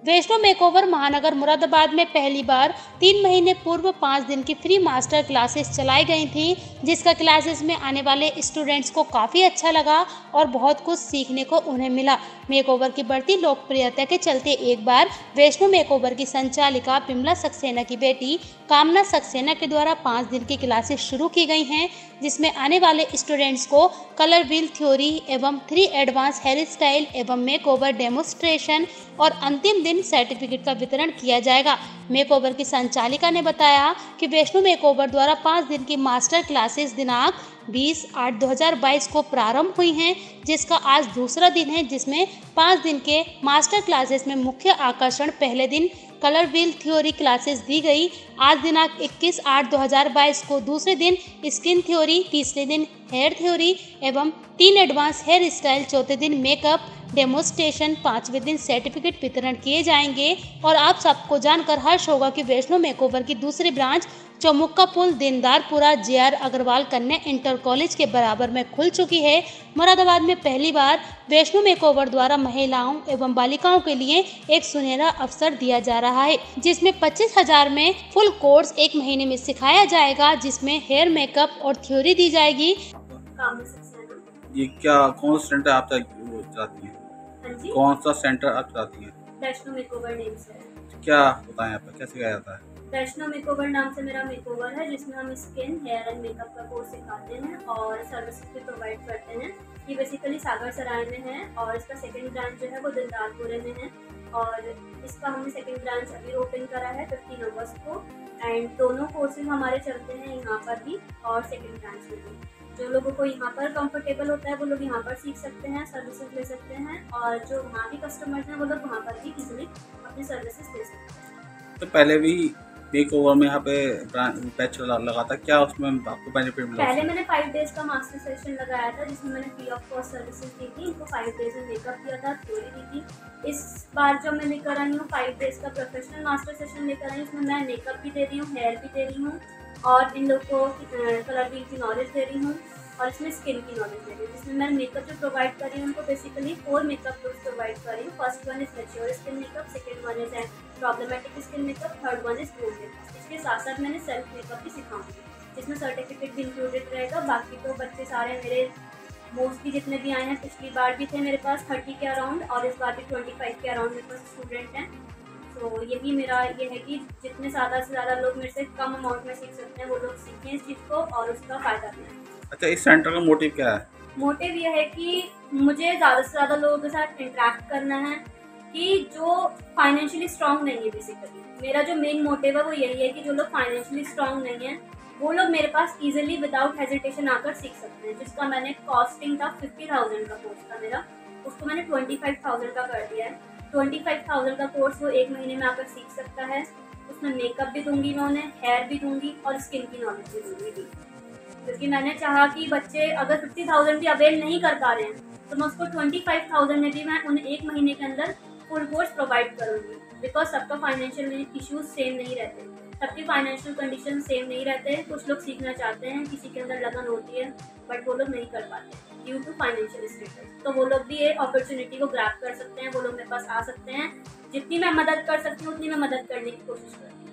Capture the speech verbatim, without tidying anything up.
Vaishno makeover महानगर मुरादाबाद में पहली बार तीन महीने पूर्व पाँच दिन की फ्री मास्टर क्लासेस चलाई गई थी, जिसका क्लासेस में आने वाले स्टूडेंट्स को काफ़ी अच्छा लगा और बहुत कुछ सीखने को उन्हें मिला। मेकओवर की बढ़ती लोकप्रियता के चलते एक बार वैष्णो मेकओवर की संचालिका बिमला सक्सेना की बेटी कामना सक्सेना के द्वारा पाँच दिन की क्लासेस शुरू की गई हैं, जिसमें आने वाले स्टूडेंट्स को कलर व्हील थ्योरी एवं थ्री एडवांस हेयर स्टाइल एवं मेकओवर डेमोन्स्ट्रेशन और अंतिम दिन सर्टिफिकेट का वितरण किया जाएगा। मेकओवर की संचालिका ने बताया कि वैष्णो मेकओवर द्वारा पाँच दिन की मास्टर क्लासेस दिनांक बीस आठ दो हज़ार बाईस को प्रारंभ हुई हैं, जिसका आज दूसरा दिन है, जिसमें पाँच दिन के मास्टर क्लासेस में मुख्य आकर्षण पहले दिन कलर व्हील थ्योरी क्लासेस दी गई। आज दिनांक इक्कीस आठ दो हज़ार बाईस को दूसरे दिन स्किन थ्योरी, तीसरे दिन हेयर थ्योरी एवं तीन एडवांस हेयर स्टाइल, चौथे दिन मेकअप डेमोन्स्ट्रेशन, पांचवें दिन सर्टिफिकेट वितरण किए जाएंगे। और आप सबको जानकर हर्ष होगा कि वैष्णो मेकओवर की दूसरी ब्रांच चौमुक्का पुल दीनदारपुरा जे आर अग्रवाल कन्या इंटर कॉलेज के बराबर में खुल चुकी है। मुरादाबाद में पहली बार वैष्णो मेकओवर द्वारा महिलाओं एवं बालिकाओं के लिए एक सुनहरा अवसर दिया जा रहा है, जिसमें पच्चीस हजार में फुल कोर्स एक महीने में सिखाया जाएगा, जिसमें हेयर मेकअप और थ्योरी दी जाएगी। ये क्या कौन सा सेंटर आप चाहती हैं? कौन सा सेंटर आप चाहती हैं? वैष्णो मेकओवर नेम से। क्या बताएं आप, कैसे किया जाता है? वैष्णो मेकओवर नाम से मेरा मेकओवर है, जिसमें हम स्किन, हेयर एंड मेकअप का कोर्स सिखाते हैं और सर्विसेज भी प्रोवाइड करते हैं। ये बेसिकली सागर सराय में है और इसका सेकंड ब्रांच जो है वो दिलदारपुरे में है और इसका हमने सेकंड ब्रांच अभी ओपन करा है फिफ्टीन अगस्त को। एंड दोनों कोर्सेज हमारे चलते हैं यहाँ पर भी और सेकेंड ब्रांच में भी। जो लोगों को यहाँ पर कंफर्टेबल होता है वो लोग यहाँ पर सीख सकते हैं, सर्विसेज ले सकते हैं और जो वहाँ भी कस्टमर्स हैं वो लोग वहाँ पर भी इजीली अपनी सर्विसेज ले सकते हैं। तो पहले भी मेकओवर में यहाँ पे बैच लगा था, क्या उसमें आपको बेनिफिट मिला? पहले मैंने फाइव डेज का मास्टर सेशन लगाया था, जिसमें मैंने फ्री ऑफ कॉस्ट सर्विसेज दी थी। इनको फाइव डेज में मेकअप दिया था, थ्योरी दी थी। इस बार जो मैं लेकर आई हूँ फाइव डेज का प्रोफेशनल मास्टर सेशन लेकर आई हूँ, इसमें मैं मेकअप भी दे रही हूँ, हेयर भी दे रही हूँ और इन लोग को कलर व्हील की नॉलेज दे रही हूँ और इसमें स्किन की नॉलेज दे रही हूँ। जिसमें मैं मेकअप जो प्रोवाइड कर रही हूँ उनको basically four makeup looks provide कर रही हूँ। First one is mature skin makeup, second one is problematic skin makeup, third one is glow makeup. इसके साथ साथ मैंने सेल्फ मेकअप भी सिखाऊंगी, जिसमें सर्टिफिकेट भी इंक्लूडेड रहेगा। बाकी तो बच्चे सारे मेरे मोस्टली जितने भी आए हैं, पिछली बार भी थे मेरे पास थर्टी के अराउंड और इस बार भी ट्वेंटी फाइव के अराउंड मेरे पास स्टूडेंट हैं। तो यही मेरा ये है कि जितने ज़्यादा से ज़्यादा लोग मेरे से कम अमाउंट में सीख सकते हैं वो लोग सीखें इस चीज़ को और उसका फ़ायदा लें। अच्छा, इस सेंटर का मोटिव क्या है? मोटिव ये है कि मुझे ज़्यादा से ज़्यादा लोगों के साथ इंटरेक्ट करना है कि जो फाइनेंशियली स्ट्रांग नहीं है। बेसिकली मेरा जो मेन मोटिव है वो यही है कि जो लोग फाइनेंशियली स्ट्रांग नहीं है वो लोग मेरे पास इजीली विदाउट हेजिटेशन आकर सीख सकते हैं। जिसका मैंने कॉस्टिंग था फिफ्टी थाउजेंड का कोर्स था मेरा, उसको मैंने ट्वेंटी फाइव थाउजेंड का कर दिया है। ट्वेंटी फाइव थाउजेंड का कोर्स वो एक महीने में आकर सीख सकता है। उसमें मेकअप भी दूंगी मैं उन्हें, हेयर भी दूंगी और स्किन की नॉलेज भी दूंगी। क्योंकि मैंने चाहा कि बच्चे अगर फिफ्टी थाउजेंड भी अवेल नहीं कर पा रहे हैं तो मैं उसको ट्वेंटी फाइव थाउजेंड में भी मैं उन्हें एक महीने के अंदर फुल कोर्स प्रोवाइड करूंगी। बिकॉज सबका फाइनेंशियल इश्यूज सेम नहीं रहते, सबकी फाइनेंशियल कंडीशन सेम नहीं रहते। कुछ लोग सीखना चाहते हैं, किसी के अंदर लगन होती है बट वो लोग नहीं कर पाते ड्यू टू फाइनेंशियल स्टेटस। तो वो लोग भी ये अपॉर्चुनिटी को ग्रैब कर सकते हैं, वो लोग मेरे पास आ सकते हैं। जितनी मैं मदद कर सकती हूँ उतनी मैं मदद करने की कोशिश करती हूँ।